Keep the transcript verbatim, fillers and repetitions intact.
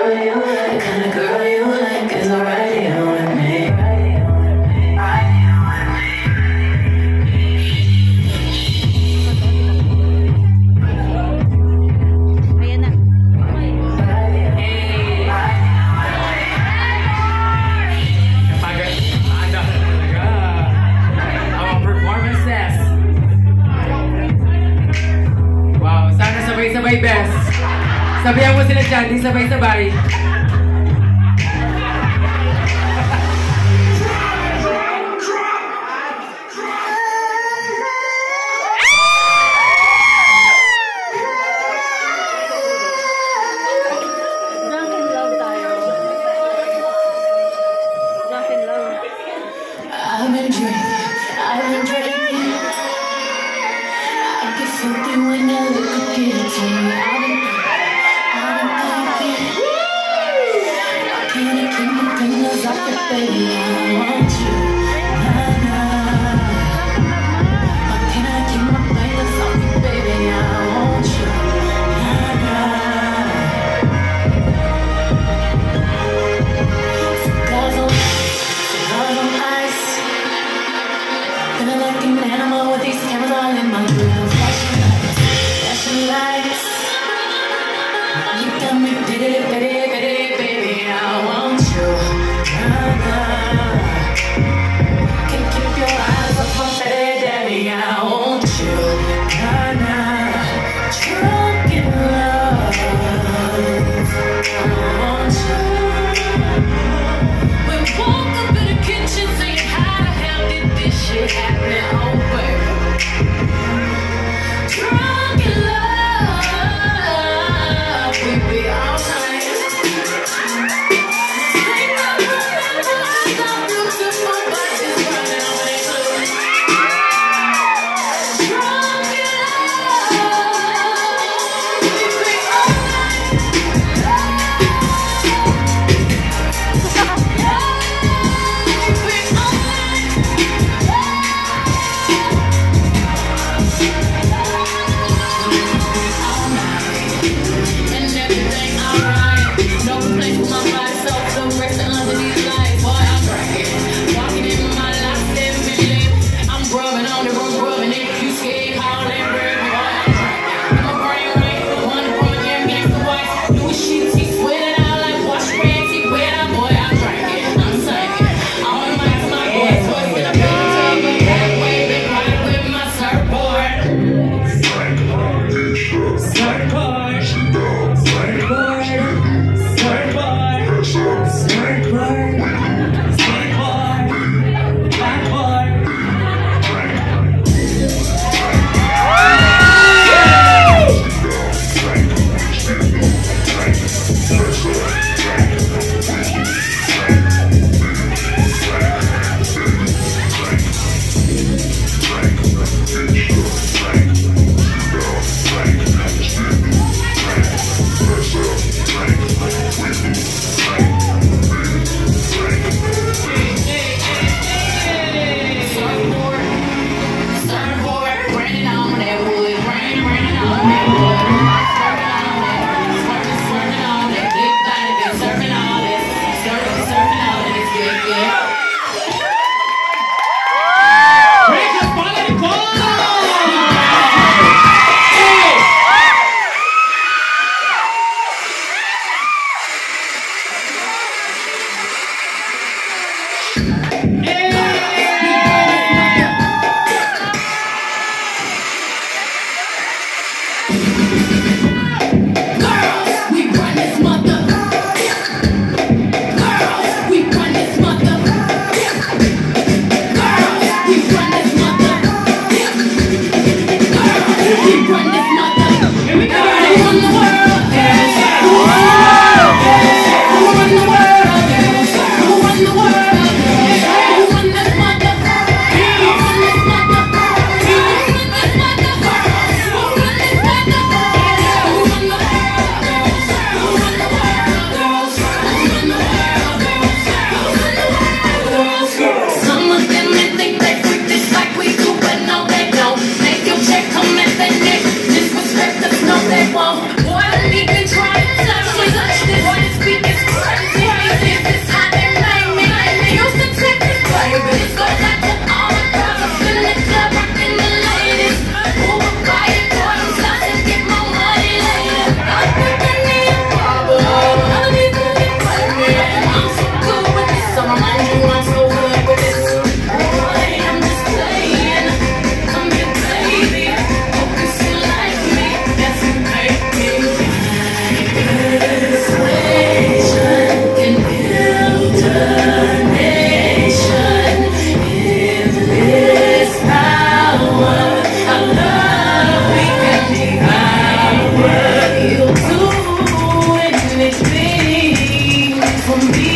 Sabay best. Sabihan mo sila dyan, di sabay-sabay. Drunken love tayo. Drunken love. I've been drinking, I've been drinking. I get something when I look at it to me. I've been, I've been thinking. I can't keep my fingers off it, baby. I want you, nah, nah. Why can't I keep my fingers off it, baby? I want you, nah, nah. Cigars on, cigars on ice. Feeling like an animal with these cameras all in my grill. Flashing lights, flashing lights. You got me pity, pity, pity, baby. I want you, nah, nah. Can't keep your eyes up on Betty, daddy. I want you, nah, nah. Drunk in love, I want you. We woke up in the kitchen saying, how the hell did this shit happen? Oh, baby. Drunk in love, we be all night. Ain't no one so beautiful, but she's running on me too. Drunk in love, we be all night. Big for me.